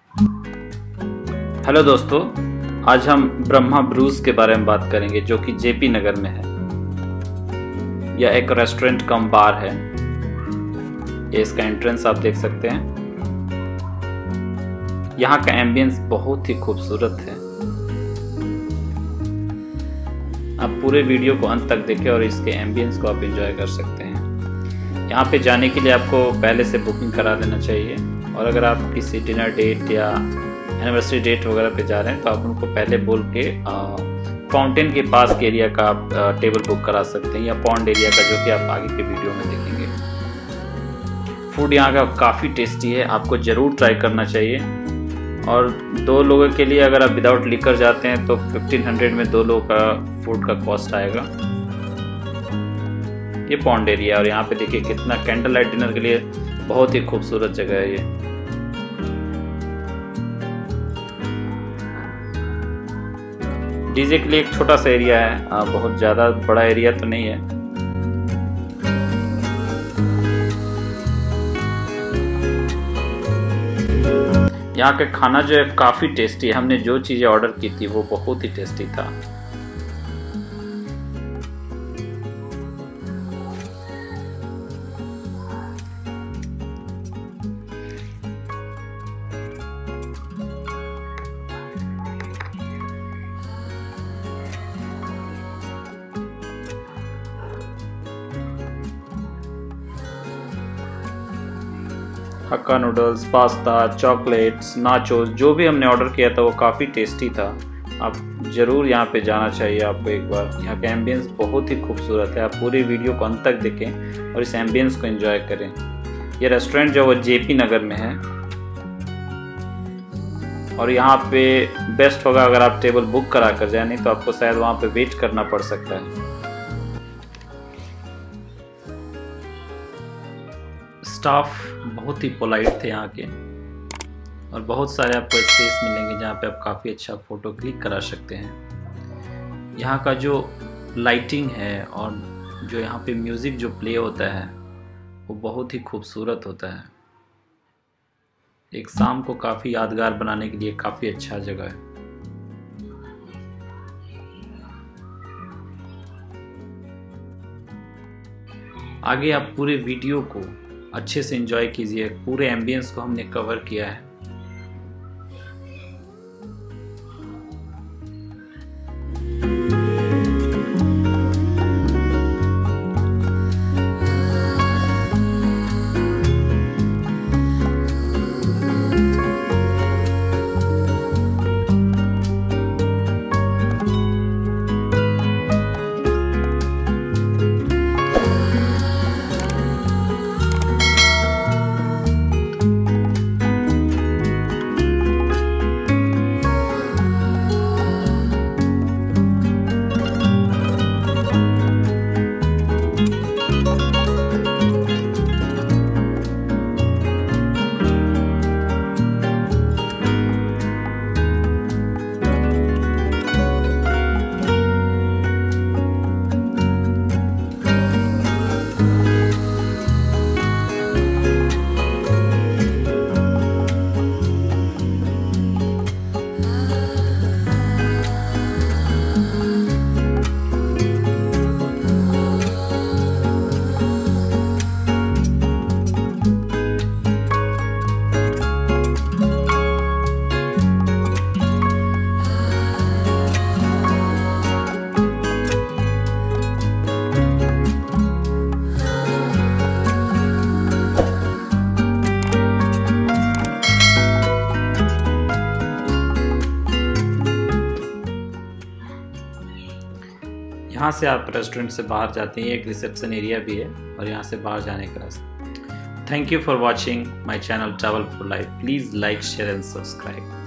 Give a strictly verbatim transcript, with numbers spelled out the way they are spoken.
Hello दोस्तों, आज हम ब्रह्मा ब्रूज के बारे में बात करेंगे जो कि जेपी नगर में है। यह एक रेस्टोरेंट कम बार है। ये इसका एंट्रेंस आप देख सकते हैं। यहाँ का एम्बियंस बहुत ही खूबसूरत है। आप पूरे वीडियो को अंत तक देखें और इसके एम्बियंस को आप एंजॉय कर सकते हैं। यहाँ पे जाने के लिए आपको पहले से बुकिंग करा लेना चाहिए, और अगर आप किसी डिनर डेट या एनिवर्सरी डेट वगैरह पे जा रहे हैं तो आप उनको पहले बोल के फाउंटेन के पास के एरिया का आप आ, टेबल बुक करा सकते हैं, या पॉन्ड एरिया का, जो कि आप आगे के वीडियो में देखेंगे। फूड यहाँ का काफ़ी टेस्टी है, आपको ज़रूर ट्राई करना चाहिए। और दो लोगों के लिए अगर आप विदाउट लिकर जाते हैं तो फिफ्टीन हंड्रेड में दो लोगों का फूड का कॉस्ट आएगा। ये पॉन्ड एरिया, और यहाँ पे देखिए कितना कैंडल लाइट डिनर के लिए बहुत ही खूबसूरत जगह है ये। डीजे के लिए एक छोटा सा एरिया है, आ, बहुत ज़्यादा बड़ा एरिया तो नहीं है। यहाँ का खाना जो है काफ़ी टेस्टी है। हमने जो चीज़ें ऑर्डर की थी वो बहुत ही टेस्टी था। Hakka noodles, pasta, chocolates, nachos, जो भी हमने ऑर्डर किया था वो काफ़ी टेस्टी था। आप ज़रूर यहाँ पे जाना चाहिए आपको एक बार। यहाँ का एम्बियंस बहुत ही खूबसूरत है। आप पूरी वीडियो को अंत तक देखें और इस एम्बियंस को एंजॉय करें। ये रेस्टोरेंट जो वो जेपी नगर में है, और यहाँ पे बेस्ट होगा अगर आप टेबल बुक करा कर जाए, नहीं तो आपको शायद वहाँ पे वेट करना पड़ सकता है। स्टाफ बहुत ही पोलाइट थे यहाँ के, और बहुत सारे आपको स्पेस मिलेंगे जहाँ पे आप काफ़ी अच्छा फ़ोटो क्लिक करा सकते हैं। यहाँ का जो लाइटिंग है और जो यहाँ पे म्यूज़िक जो प्ले होता है वो बहुत ही खूबसूरत होता है। एक शाम को काफ़ी यादगार बनाने के लिए काफ़ी अच्छा जगह है। आगे आप पूरे वीडियो को अच्छे से एंजॉय कीजिए। पूरे एम्बियंस को हमने कवर किया है। यहाँ से आप रेस्टोरेंट से बाहर जाते हैं, एक रिसेप्शन एरिया भी है, और यहाँ से बाहर जाने का रास्ता। Thank you for watching my channel travel for life. Please like, share and subscribe.